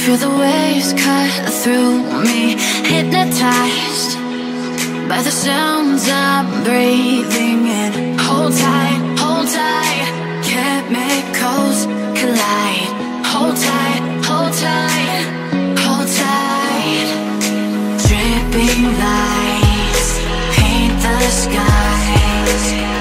Feel the waves cut through me, hypnotized by the sounds I'm breathing in. Hold tight, chemicals collide. Hold tight, hold tight, hold tight. Dripping lights paint the skies.